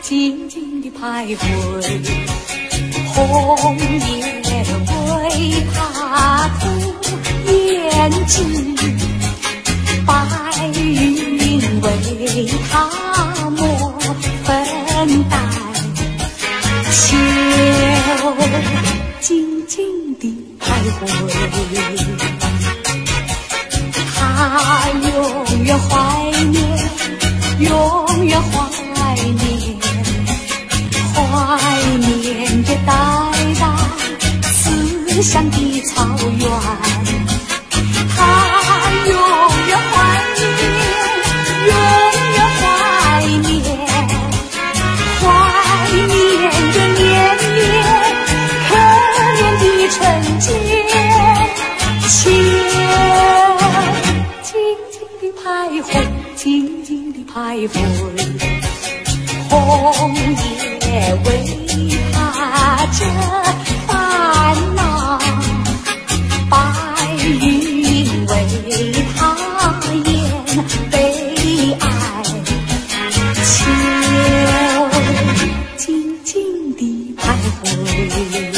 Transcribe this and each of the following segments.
静静地徘徊。红叶为他涂胭脂，白云为他抹粉黛。秋静静地徘徊，他永远怀念，永远怀念，怀念着代代思乡的草原。他永远怀念，永远怀念，怀念着年年可怜的春节。秋静静地徘徊，静静地徘徊，红叶为他遮烦恼，白云为他掩悲哀。秋静静地徘徊。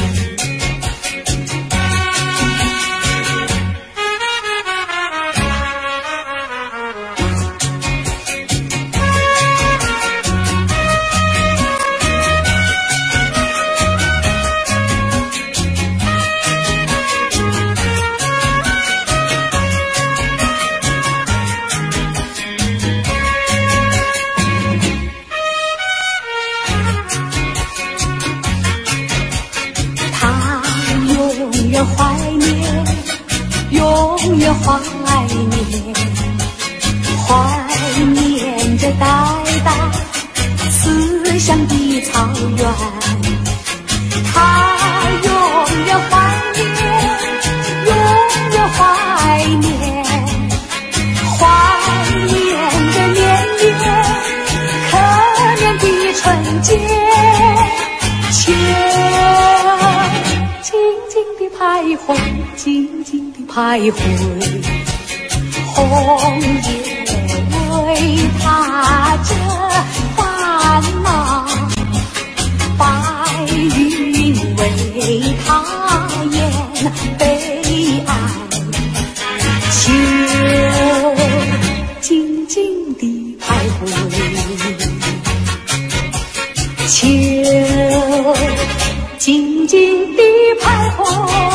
永远怀念，永远怀念，怀念着代代思乡的草原。他永远怀念，永远怀念，怀念着年年可怜的春节。秋徘徊，静静地徘徊，红叶为他遮烦恼，白云为他掩悲哀。秋静静地徘徊，秋静静地徘徊。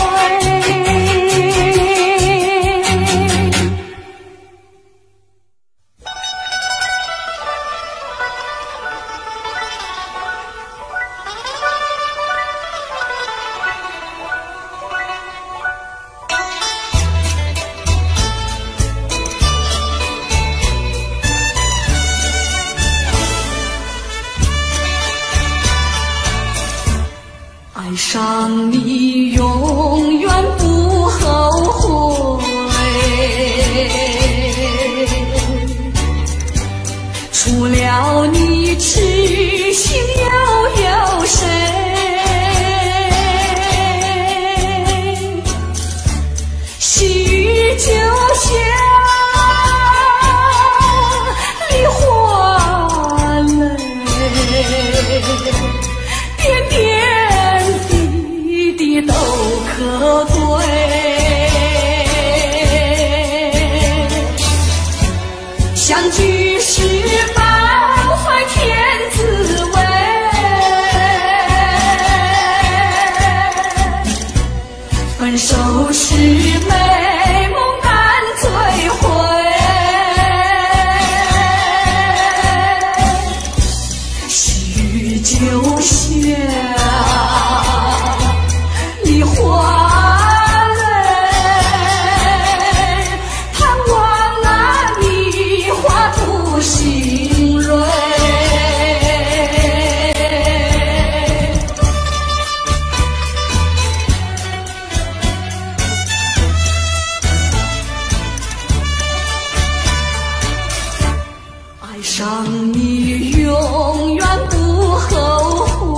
爱上你永远不后悔，除了你痴心又有谁？细雨就像梨花泪，点点都可对，相聚时满怀甜滋味，分手时美梦难追回。细雨就像梨花泪，盼望那梨花吐新蕊。爱上你永远不后悔，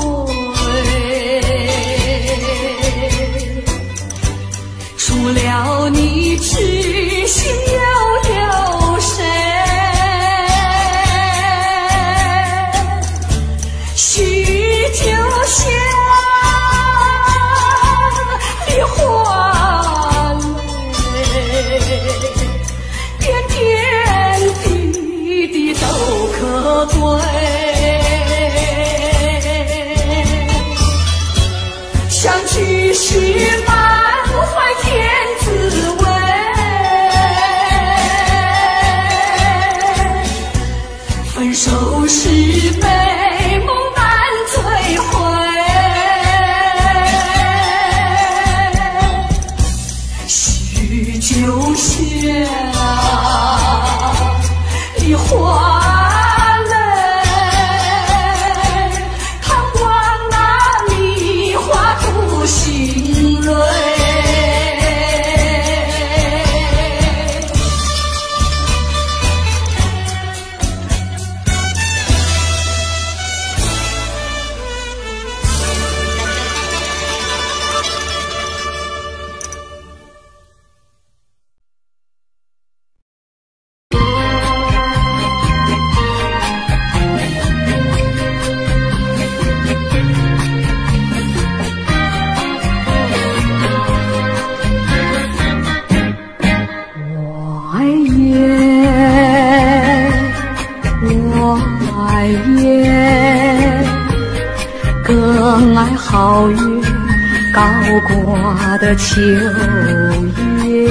遥远高挂的秋叶，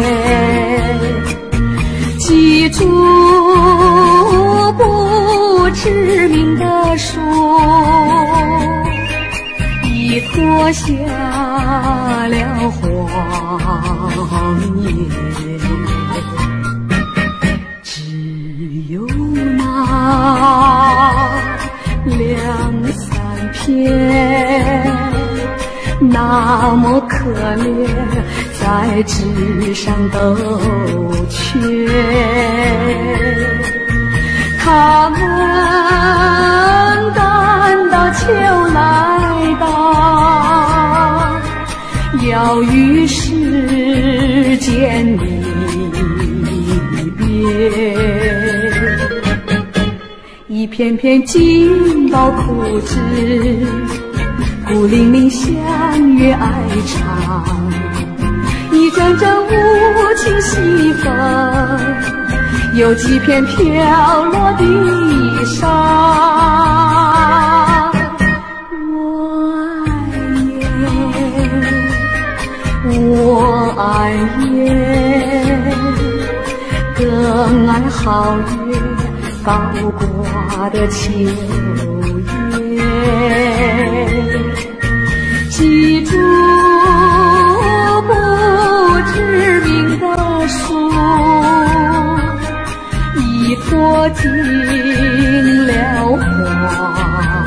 记住不知名的树，已脱下了黄叶，只有那两三片那么可怜，在纸上都缺。他们感到秋来到，要与世间离别。一片片金宝枯枝，孤零零相约哀长，一阵阵无情西风，有几片飘落地上。我爱夜，更爱皓月高挂的秋叶，记住不知名的树，已脱尽了黄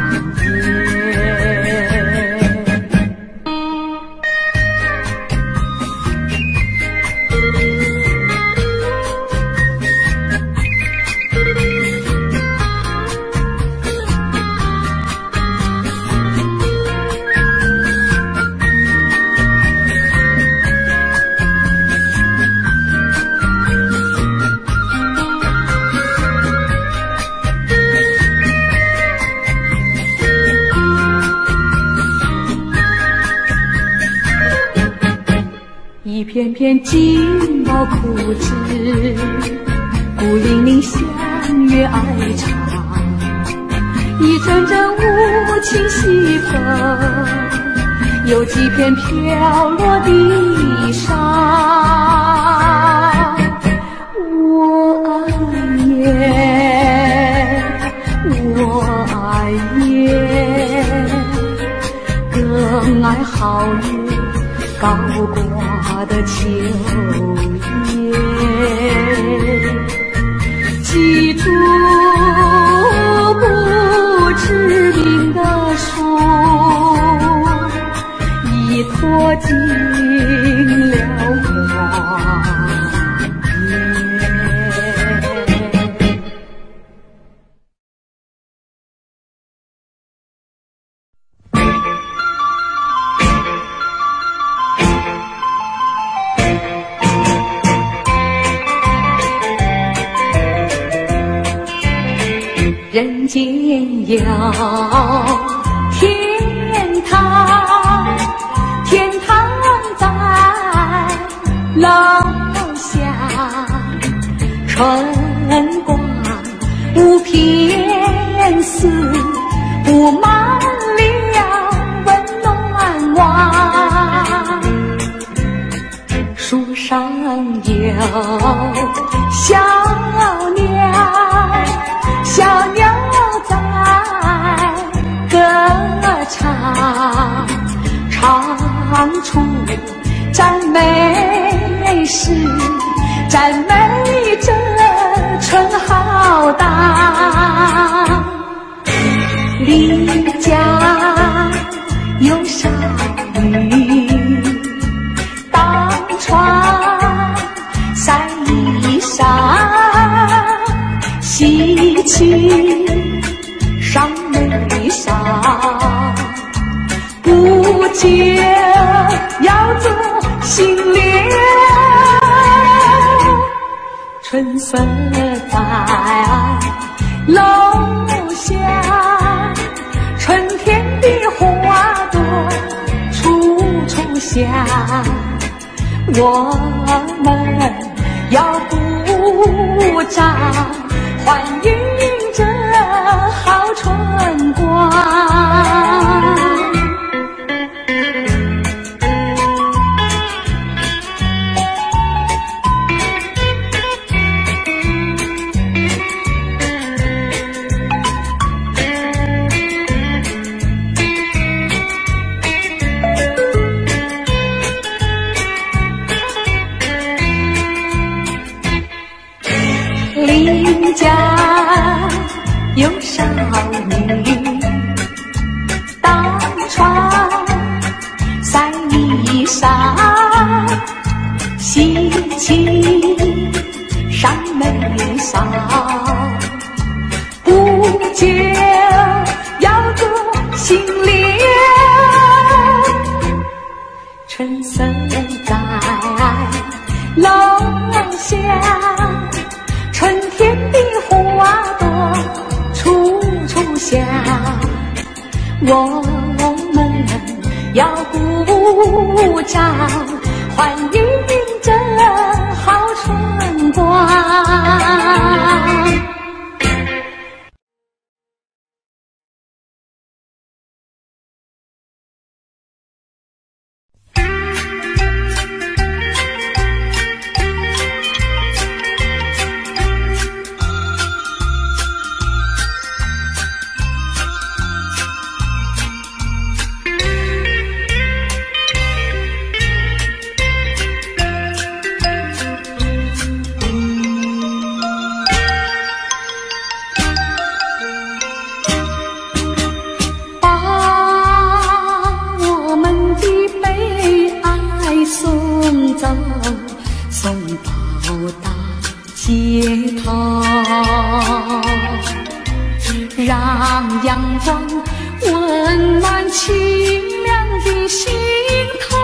一片片金宝枯枝，孤零零相约哀长，一阵阵无情西风，有几片飘落地上。我爱夜，我爱夜，更爱皓月高挂的秋叶，记住不知名的树，已脱尽了黄叶。人间有天堂，天堂在楼下，春光无偏私，布满了温暖网。树上有小鸟，小鸟在歌唱，唱出赞美诗，赞美这春浩荡。离家有少女，当窗晒衣裳，洗去上眉梢，不久要做新娘。春色在楼下，春天的花朵处处香，我们要鼓掌欢迎这好春光。 你当船晒衣裳，喜气上眉梢，不久要个新娘，春色在楼下，春天的花朵处处香，我们要鼓掌欢迎这好春光。送到大街头，让阳光温暖清凉的心头。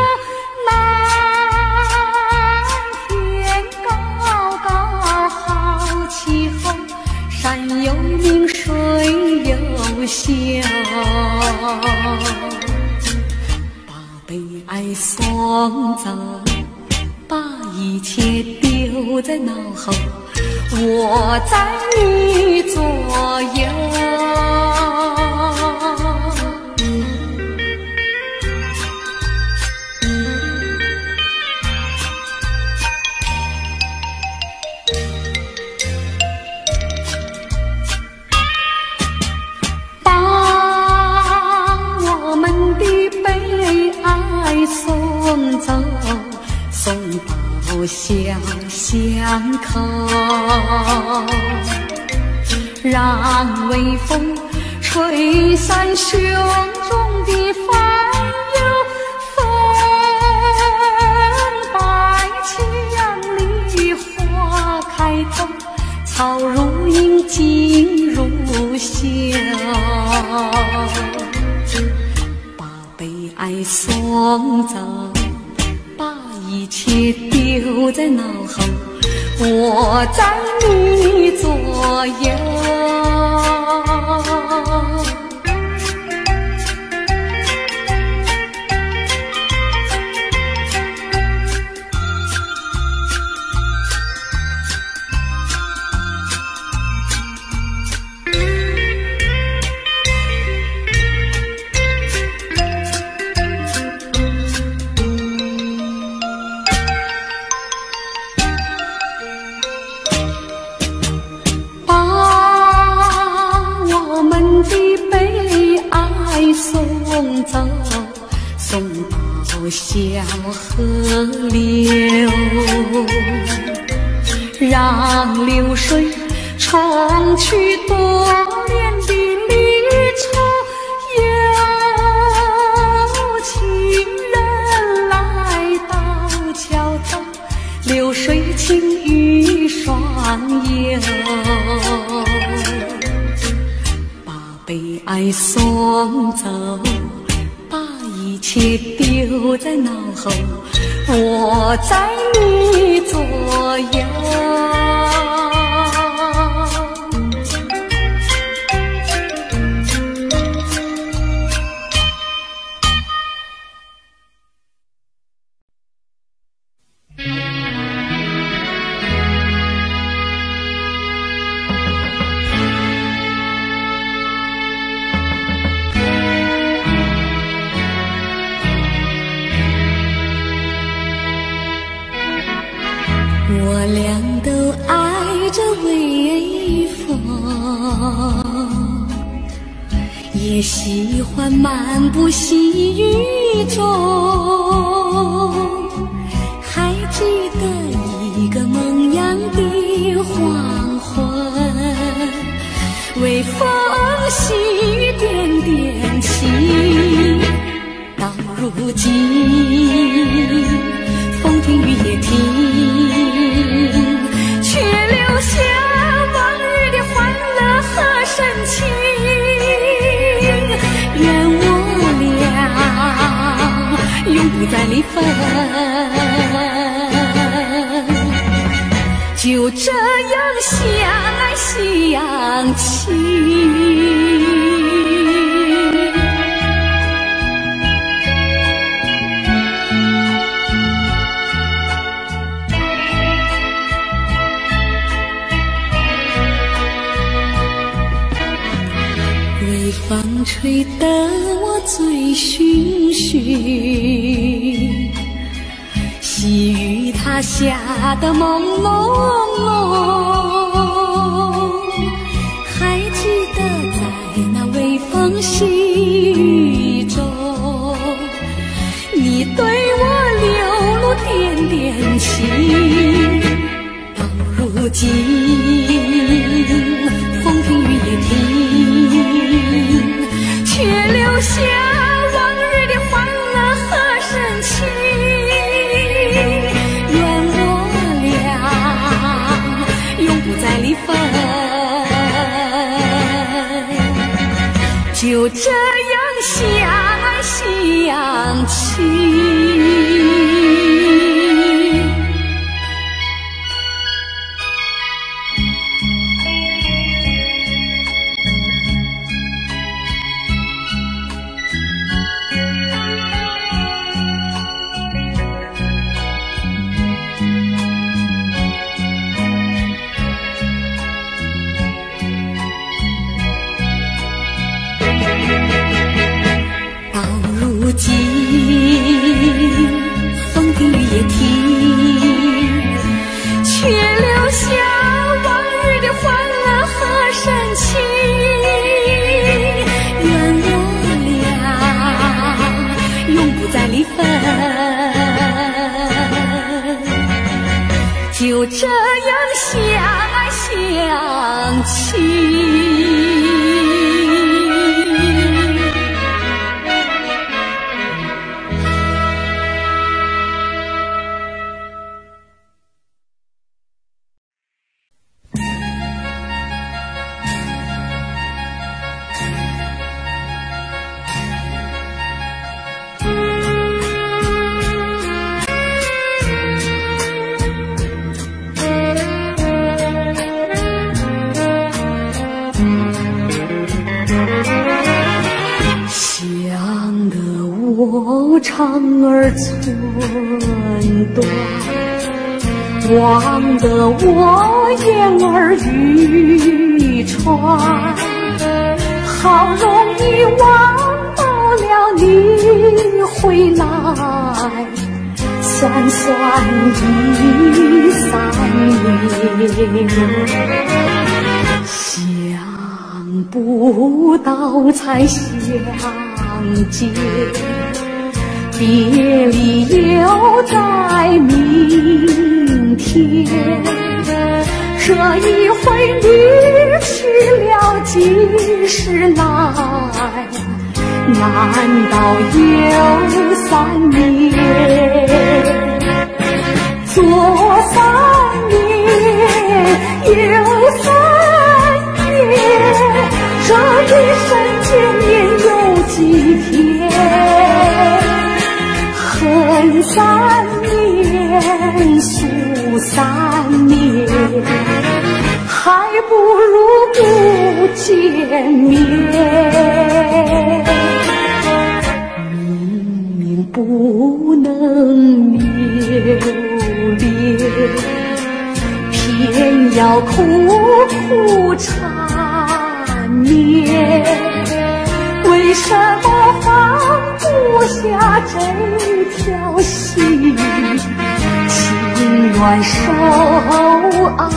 蓝天高高好气候，山有名水有秀，把悲哀送走，把一切丢在脑后，我在你左右。把我们的悲哀送走，送到小巷口，让微风吹散胸中的烦忧，风摆千里花开头，草如茵锦如绣，把悲哀送走，把一切丢在脑后，我在你左右。送走，送到小河流，让流水冲去多年的离愁，有情人来到桥头，流水轻于双游，把悲哀送走，把一切丢在脑后，我在你左右。我俩都爱着微风，也喜欢漫步细雨中，还记得一个梦样的黄昏，微风如今风停雨也停，却留下往日的欢乐和深情。愿我俩永不再离分，就这样相爱相亲。微风吹得我醉醺醺，细雨它下得朦胧胧，还记得在那微风细雨中，你对我流露点点情。到如今风停雨也停，却留下往日的欢乐和深情。愿我俩永不再离分，就这样相爱相亲。如今风停雨也停，却留下往日的欢乐和深情。愿我俩永不再离分，就这样相爱相亲。我肠儿寸断，忘得我言儿愚蠢，好容易望到了你回来，算算已3年，想不到才相见，别离又在明天，这一回你去了几时来？难道又3年？左3年，右3年，这一生见面有几天？恨3年，诉3年，还不如不见面。明明不能留恋，偏要苦苦缠绵。为什么放不下这条心，情愿受熬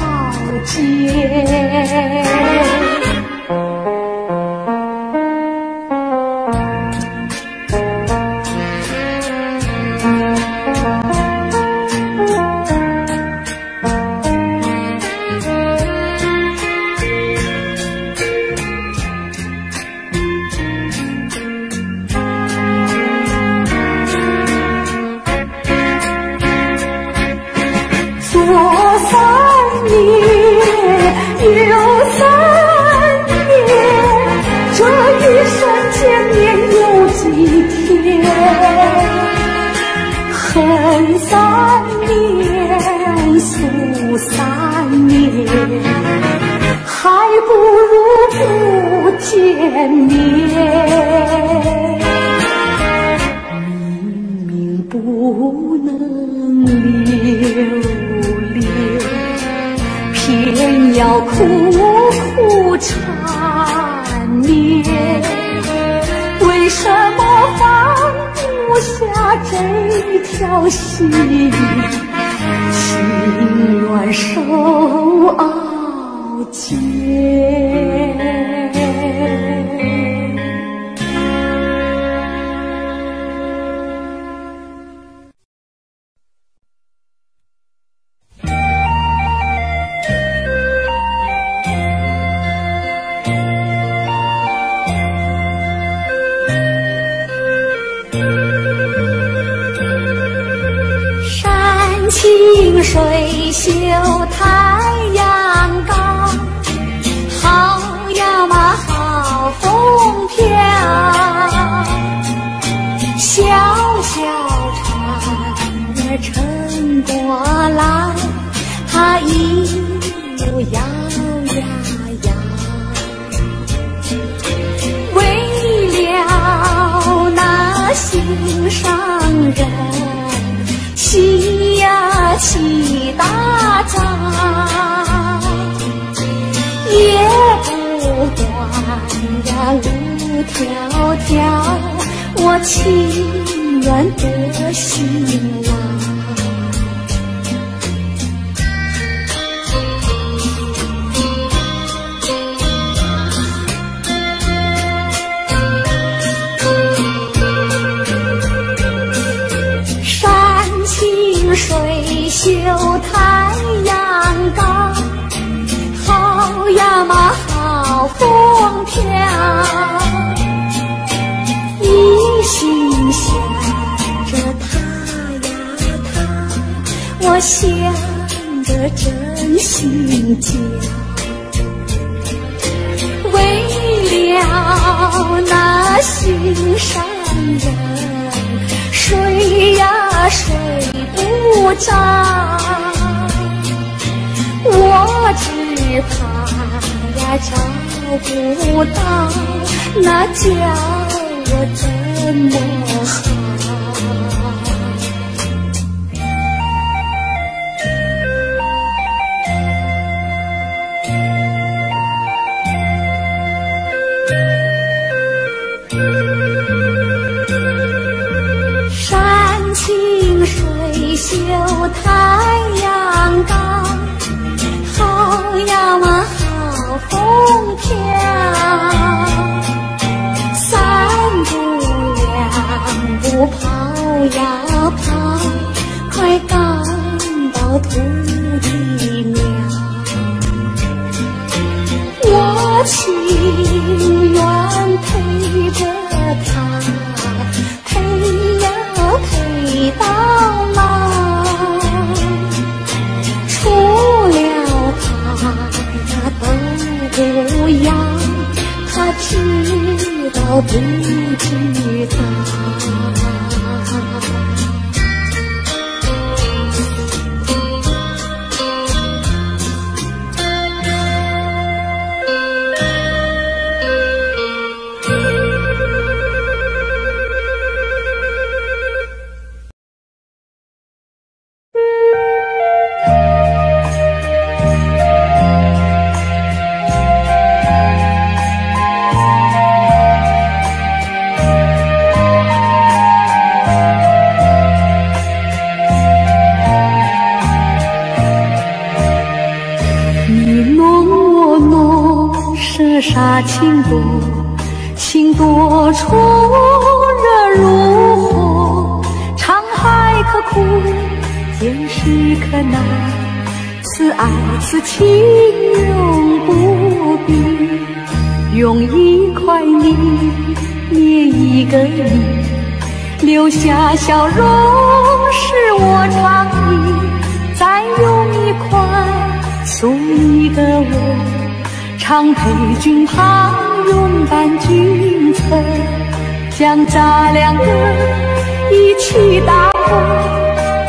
煎？ 恨3年，诉3年，还不如不见面。明明不能留恋，偏要苦苦缠绵。为什么放不下这条心？情愿受熬煎。清水秀太阳高，好呀嘛好风飘。小小船儿撑过来，它一路摇呀摇。为了那心上人，起呀起大早，也不管呀路迢迢，我情愿得辛劳。水秀太阳高，好呀嘛好风飘。一心想着他呀他，我想着真心交。为了那心上人，睡呀睡不着，我只怕呀找不到，那叫我怎么好？山清水秀太阳高，好呀嘛好风飘。三步两步跑呀跑，快赶到土地庙。我情愿陪着他，陪呀陪到老。除了他呀都不要，他知道不知道？杀情多，情多处热如火，长海可枯，见识可难，此爱此情永不变。用一块泥捏一个你，留下笑容是我常忆。再用一块塑一个我，常陪君旁，拥伴君侧，将咱两个一起打破。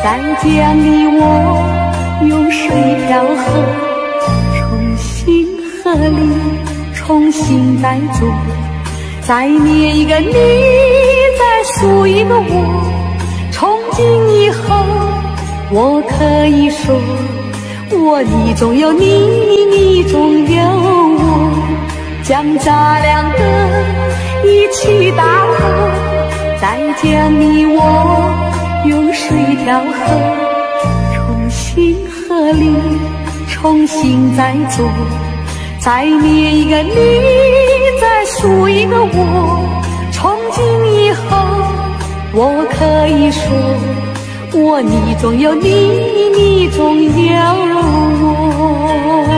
再将你我用水调和，重新和你重新再做，再捏一个你，再塑一个我。从今以后，我可以说，我你中有你，你中有我，将咱两个一起打破，再将你我用水调和，重新和你重新再做，再捏一个你，再塑一个我。从今以后，我可以说，我你中有你，你中有我。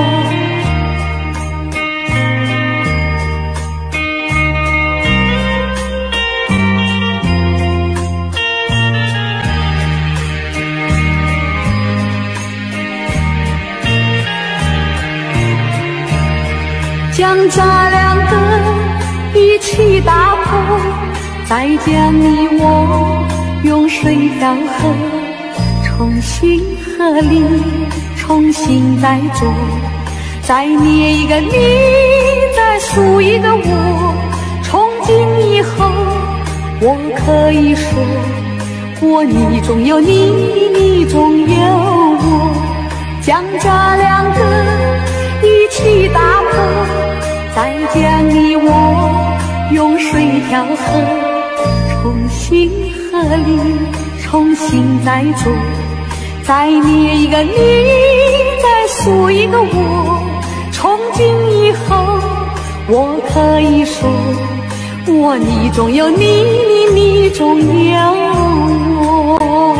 将咱两个一起打破，再将你我用水调和，重新和你重新再做，再捏一个你，再塑一个我。从今以后，我可以说，我你中有你，你中有我，将咱两个一起打破，再将你我用水调和，重新和你重新再做，再捏一个你，再塑一个我。从今以后，我可以说，我你中有你，你中有我。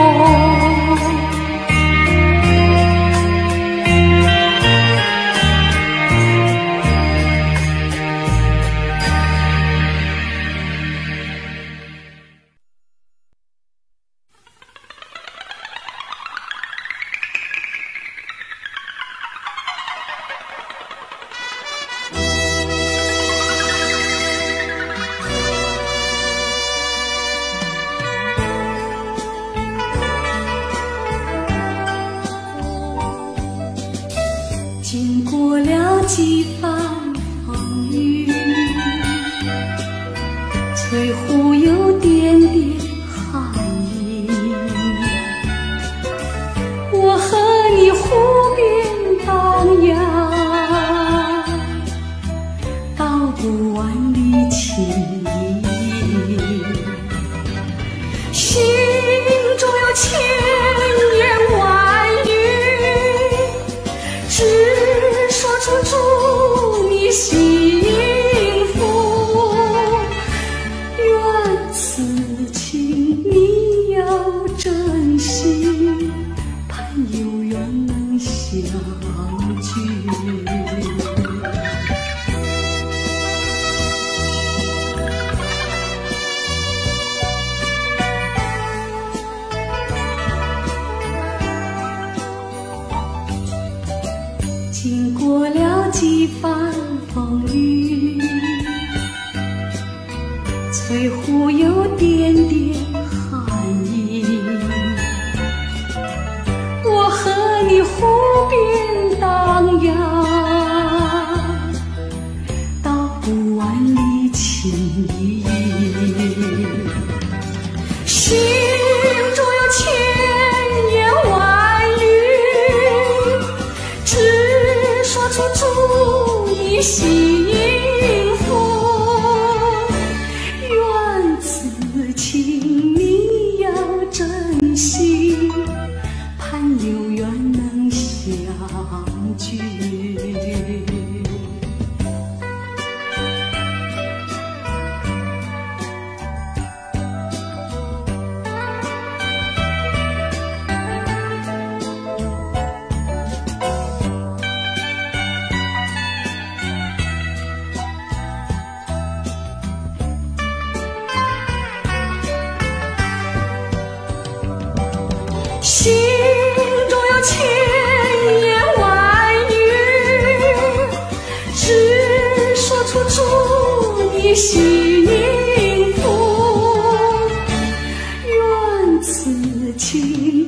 经过了几番风雨，翠湖有点点寒意，我和你湖边荡漾，道不完的情意，心中有千言万语，只说出祝你幸福，愿此情你要珍惜，盼有缘能相聚。经过了几番风雨，翠湖有点点寒意，我和你湖边荡漾，道不完的情意，心中有千言万语，只说出祝你幸福，愿此情你要珍惜，盼有缘能相聚。心中有千言万语，只说出祝你幸福，愿此情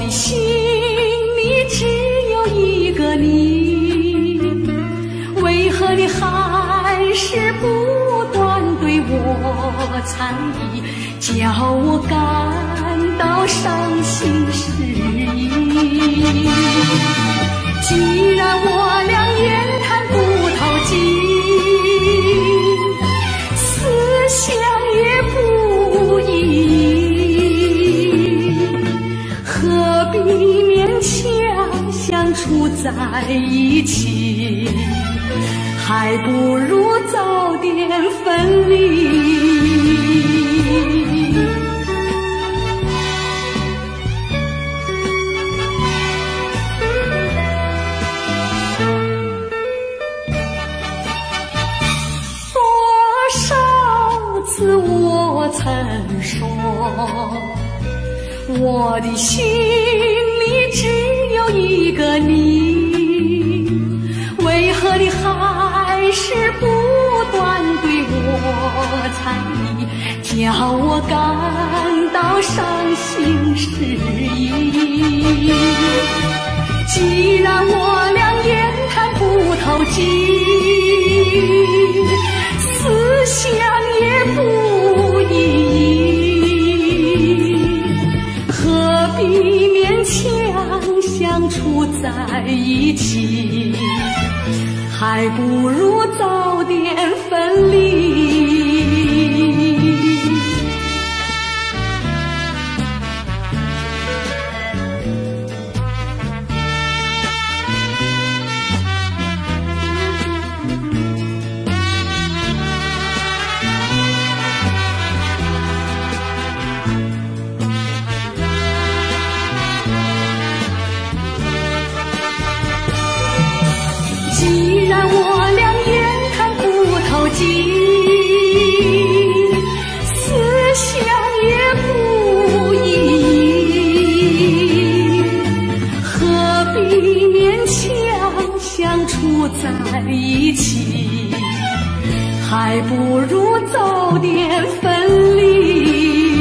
的心里只有一个你，为何你还是不断对我猜疑，叫我感到伤心失意？既然我俩言谈不投机，思想也不一，何必勉强相处在一起？还不如早点分离。我曾说，我的心里只有一个你，为何你还是不断对我猜疑，叫我感到伤心失意？既然我俩言谈不投机，思想也不一，何必勉强相处在一起？还不如早点分离。既然我俩言谈不投机，思想也不一，何必勉强相处在一起？还不如早点分离。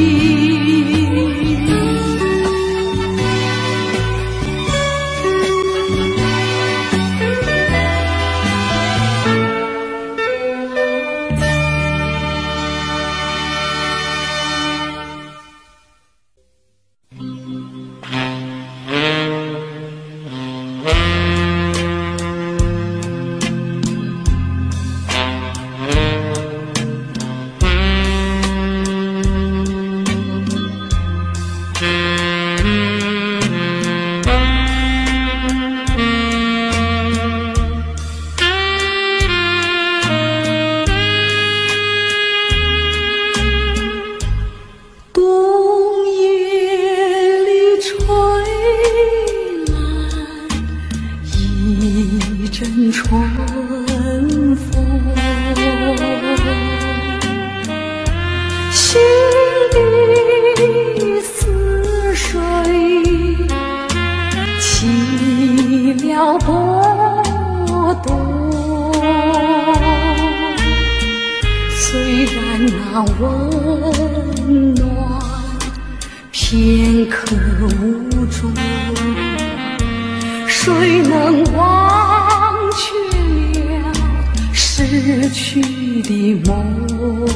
谁能忘却了逝去的梦？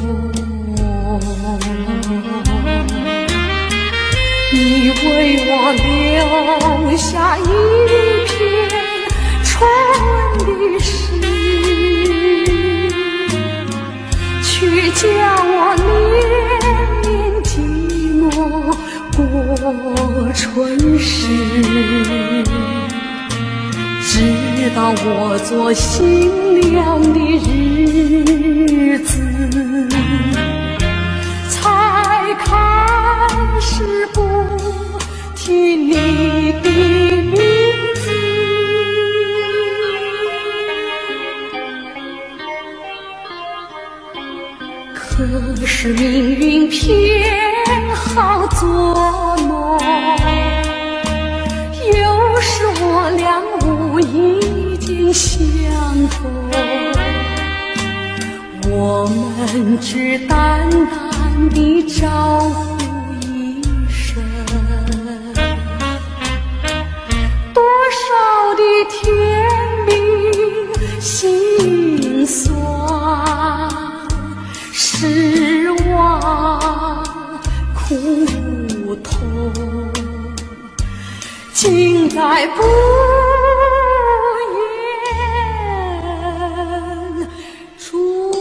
你为我留下一片春的诗，却叫我年年寂寞过春时。直到我做新娘的日子，才开始不提你的名字。可是命运偏好作弄，有时我俩无意间相逢，我们只淡淡地招呼一声， 不同，尽在不言中。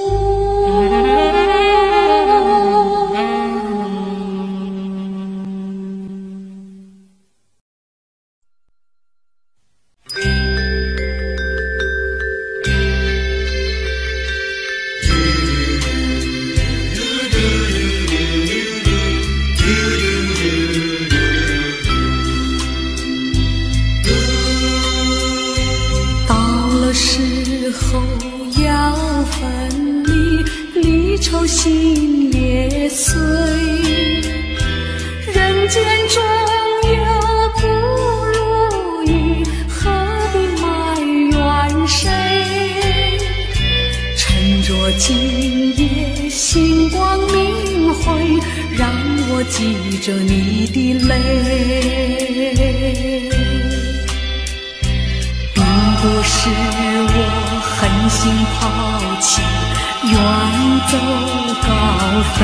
愁心也碎，人间中有不如意，何必埋怨谁？趁着今夜星光明辉，让我记着你的泪。并不是我狠心抛弃，远走高飞，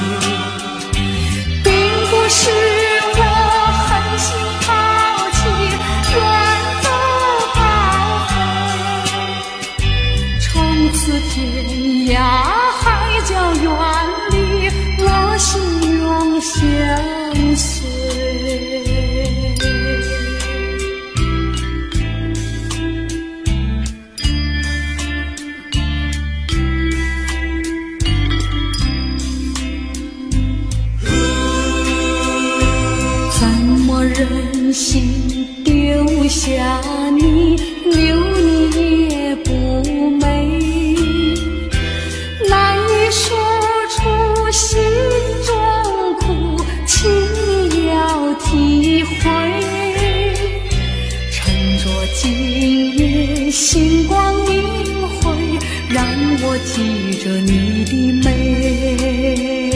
并不是我狠心抛弃，远走高飞。从此天涯海角远离，我心永相随。忍心丢下你，留你也不美，难以说出心中苦，请你要体会。趁着今夜星光明辉，让我记着你的美。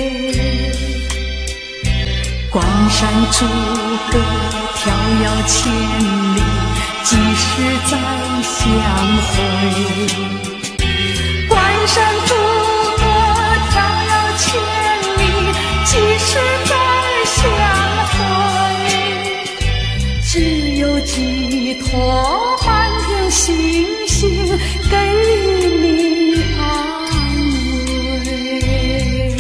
关山阻隔迢遥千里，几时再相会？关山阻隔迢遥千里，几时再相会？只有寄托满天星星给你安慰。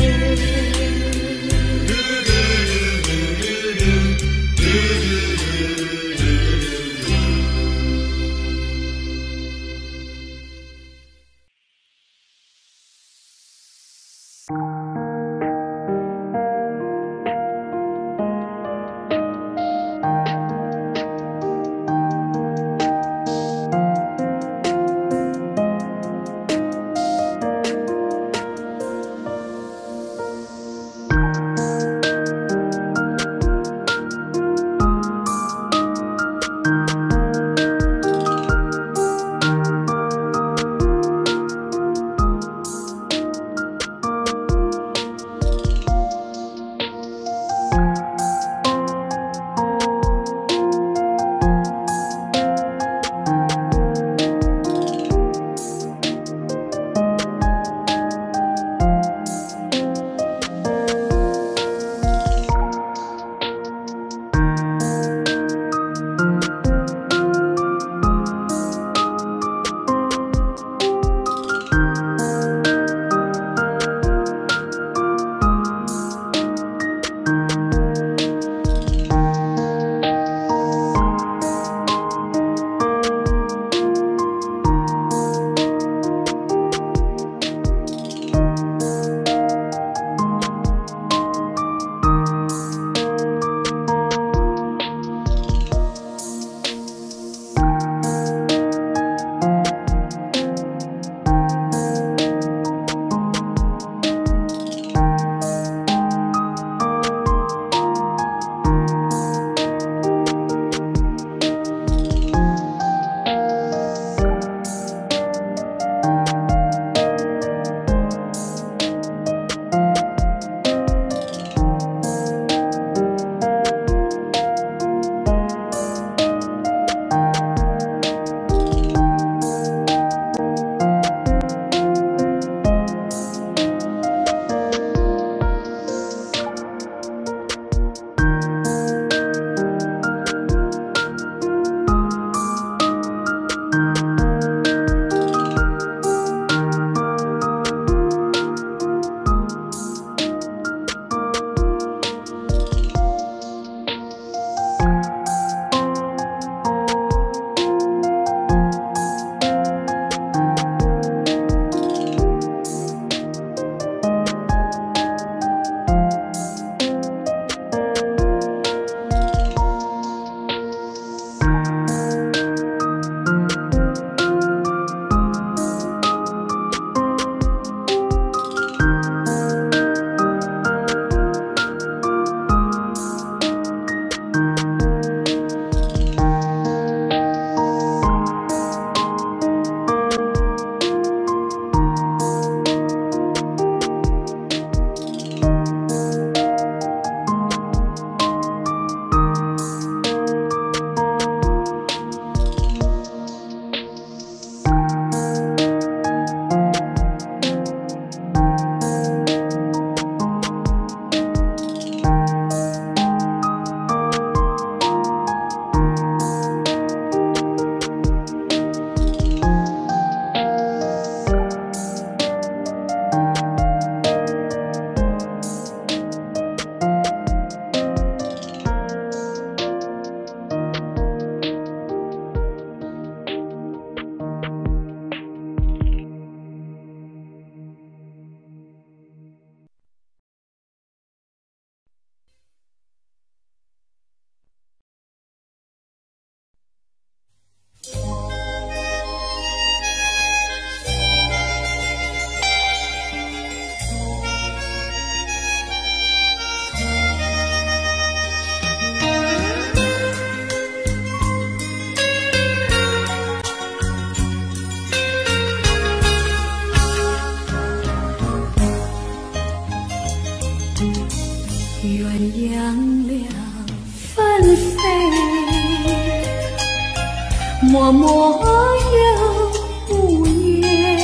默默又无言，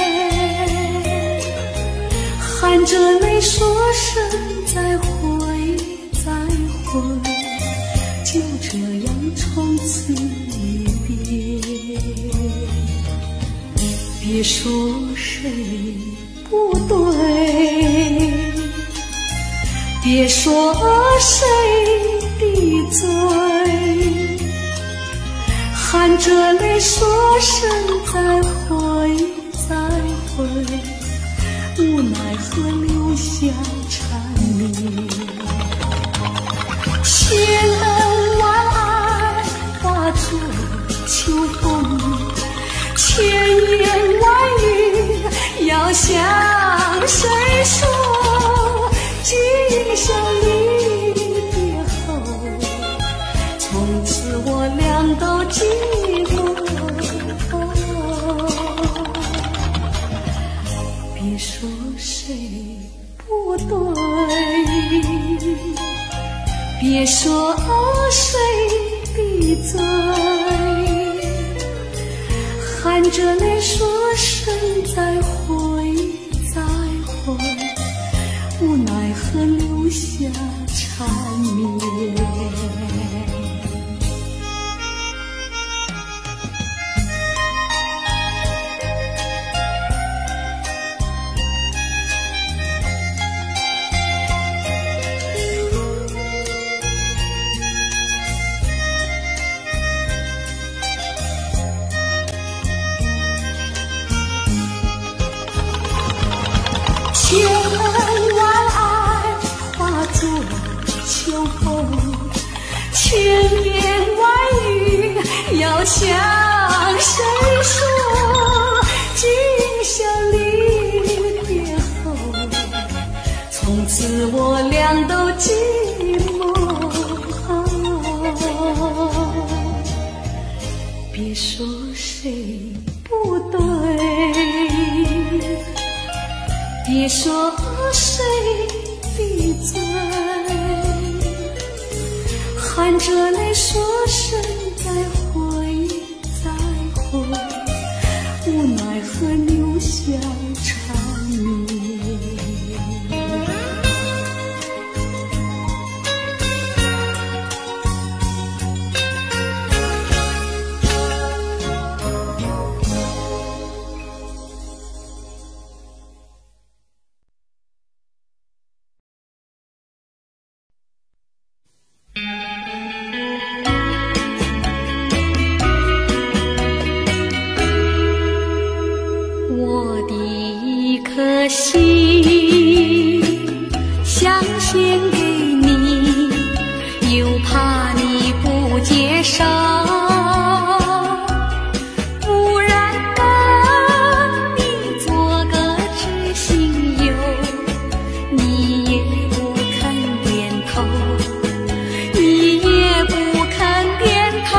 含着泪说声再会再会，就这样从此离别。别说谁不对，别说谁的罪，含着泪说声再会再会，无奈何留下缠绵。千恩万爱化作秋风，千言万语要向谁说？今宵离别后，从此我俩都寂寞。别说谁不对，别说谁的罪，含着泪说声再会再会，无奈何留下缠绵。千恩万爱化作秋风，千言万语要向谁说？今宵离别后，从此我俩都寂寞。别说谁不对，别说谁的罪，含着泪说声再会再会，无奈何留下缠绵。我的一颗心想献给你，又怕你不接受，不然跟你做个知心友，你也不肯点头，你也不肯点头。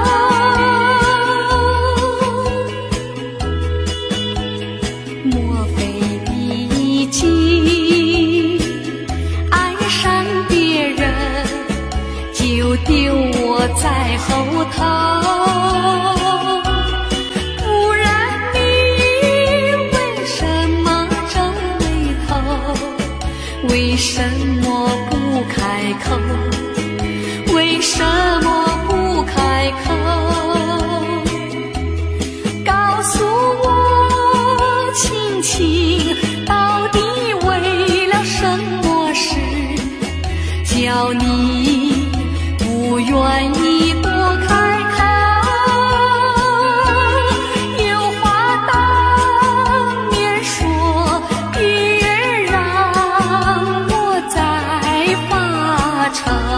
莫非你已经爱上别人，就丢我在后头？不然你为什么皱眉头？为什么不开口？为什么不开口？告诉我亲亲，到底为了什么事，叫你不愿意多开口？有话当面说，别让我再发愁。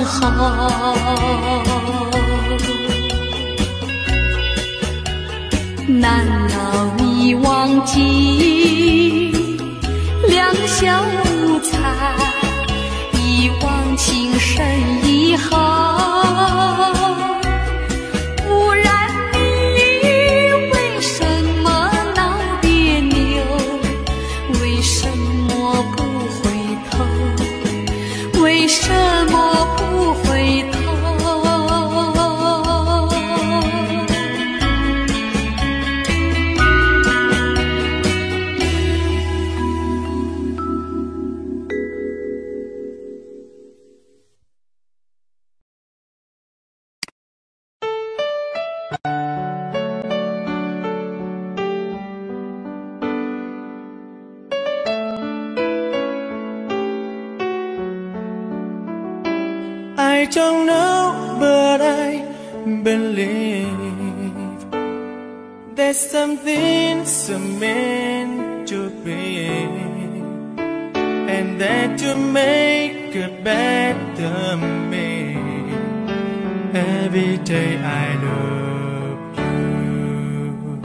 好。难道你忘记两小无猜，一往情深意好？不然你为什么闹别扭？为什么不回头？为什么不回头？ I don't know, but I believe there's something so meant to be, and that to make a better me. Every day I love you.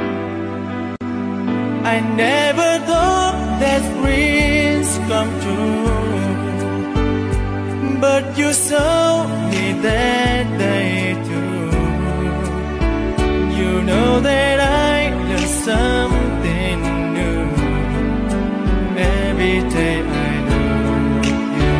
I never thought that dreams come true, but you saw me that day too. You know that I learned something new. Every day I love you.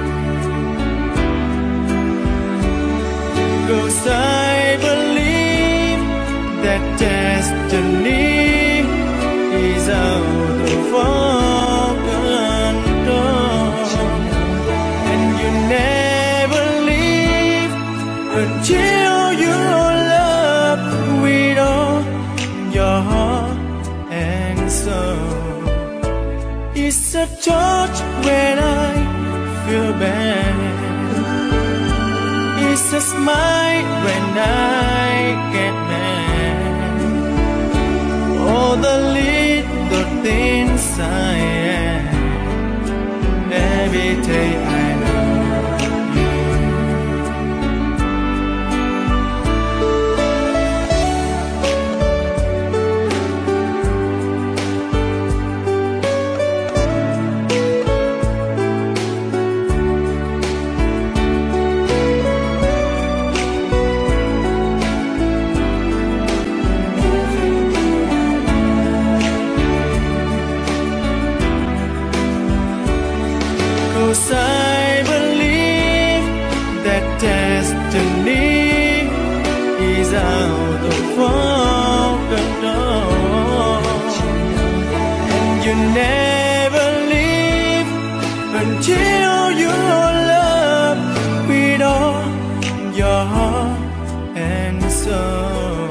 'Cause I believe that destiny is out of our control, and you never leave until you love with all your heart and soul. It's a touch when I feel bad, it's a smile when I get mad. All the little things I am. Every day I love you. Cause I believe that destiny is out of our control, and you never leave until you love with all your heart and soul.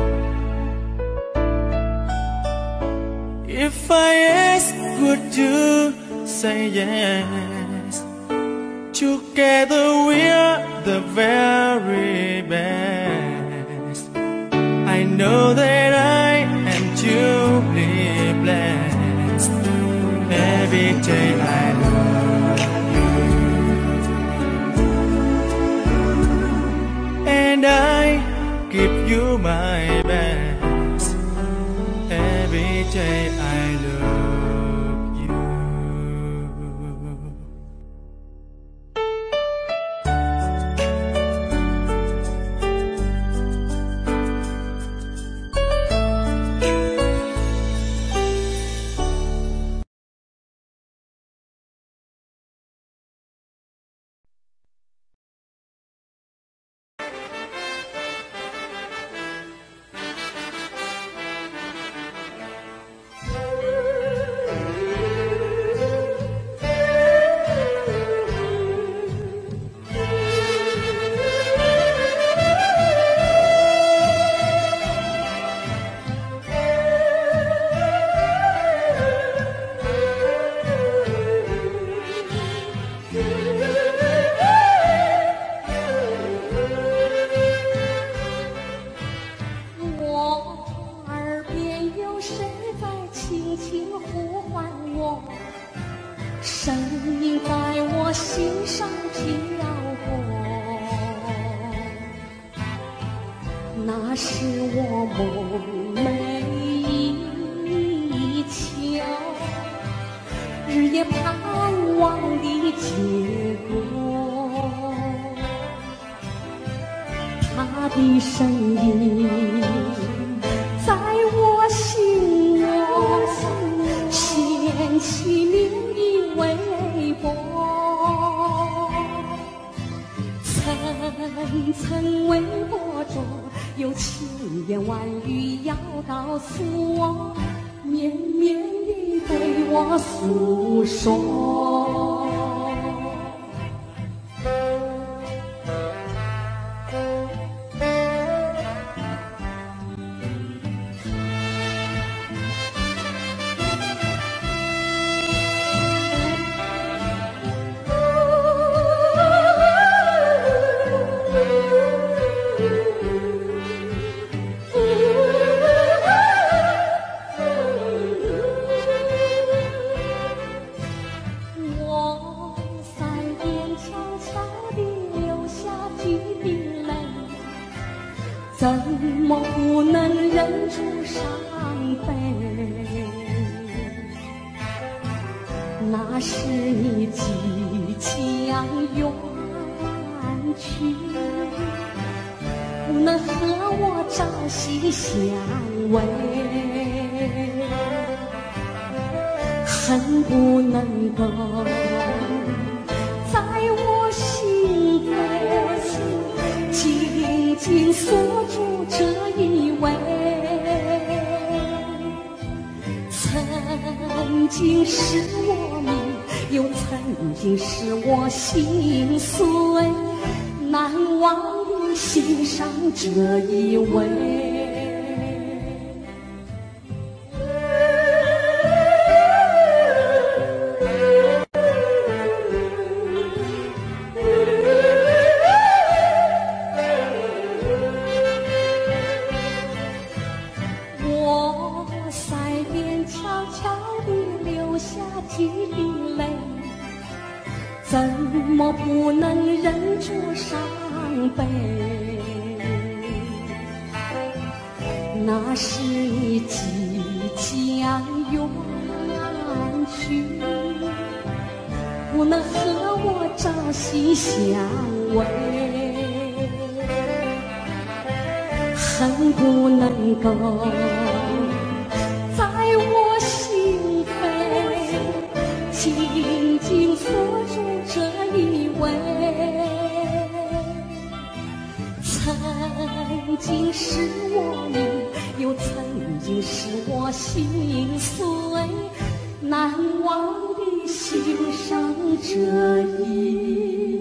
If I ask, would you say yes? Together we're the very best. I know that I am truly blessed. Every day I love you, and I give you my best. Every day I love you. 是我梦寐以求，日夜盼望的结果。他的身影在我心窝掀起涟漪微波，层层微波中有千言万语要告诉我，绵绵地对我诉说。怎么不能忍住伤悲？那是你即将远去，不能和我朝夕相偎，恨不能够在我心扉紧紧锁住这一位，曾经是我命，又曾经是我心碎，难忘的心上这一位。几滴泪，怎么不能忍住伤悲？那是你即将远去，不能和我朝夕相偎，恨不能够在我心扉紧紧锁住这一位，曾经是我命，又曾经是我心碎，难忘的心上这一